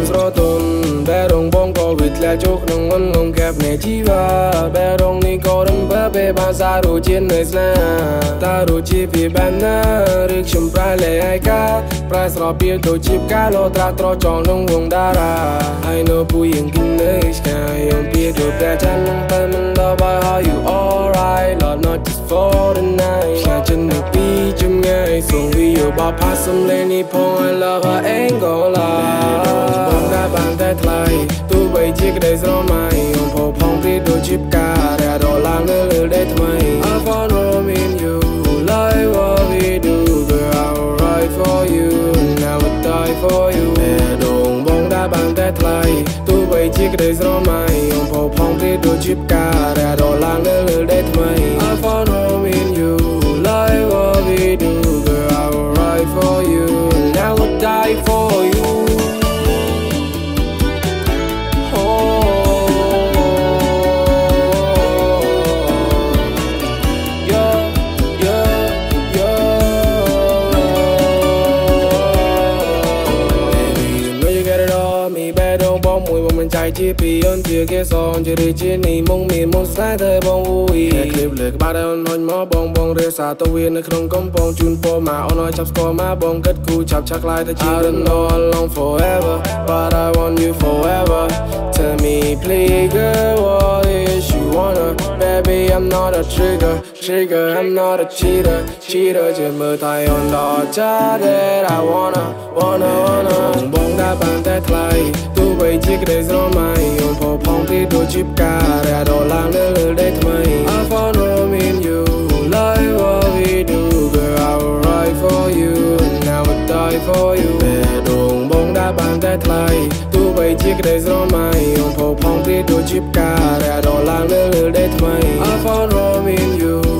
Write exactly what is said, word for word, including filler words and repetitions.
ស្រទន់បែរងបងក៏វិទ្យាជោគក្នុងងន់ងងកាប់នៃជីវ៉ាបែរងនេះក៏រំបើបែបានសាររូជានៅស្នាតារូជាពីបានណាឬខ្ញុំប្រែលែឯកាប្រែស្រោបពីទៅជីបកាលោត្រាត្រចងក្នុងវងតារា I know ពូยังกินនៅឆ្ងាយយំពីទៅតែចាំនឹងទៅមិនដល់បើ how you alright Lord not just for the night ខ្លាចនឹងពីជំងាយส่งវីយោបោផាសំលេងនេះផង I love her ain't gonna lie បងតែបានតែថ្លៃទោះបីជាក្តីស្រមៃយំផោផងពីដូចជីបការែរឡើងនៅលើដីថ្មី I found home in you like what we do girl I will ride for you and I will die for you តែដងបងតែបានតែថ្លៃទោះបីជាក្តីស្រមៃយំផោផងពីដូចជីបការែរឡើងនៅលើដីថ្មី I found home in you like what we do girl I will ride for you and I will die for youใจจีปียนเจียเกสอนจะได้จีนี่มงมีมงสายเธอบองวุ้ยคลิปเลือกบ้านเอาหน่อยมาบองบองเรือสาตะเวียนในครองกำปองจูนโปมาเอาหน่อยจับสกอร์มาบองกัดกูจับชักลายแต่จี I don't know how long forever but I want you forever tell me please girl what is you wanna baby I'm not a trigger trigger I'm not a cheater cheater จะมือไทยอ่อนดอจ้า that I wanna wanna wanna บองได้บางแต่ไกลตู้ใบจีก็ได้ស្រមៃយំផោផងពីដូចជីបការែរឡើងនៅលើដីថ្មី I found home in you like what we do girl I will ride for you and I will die for you តែដងបងđãបានតែថ្លៃទោះបីជាក្តីស្រមៃយំផោផងពីដូចជីបការែរឡើងនៅលើដីថ្មី I found home in you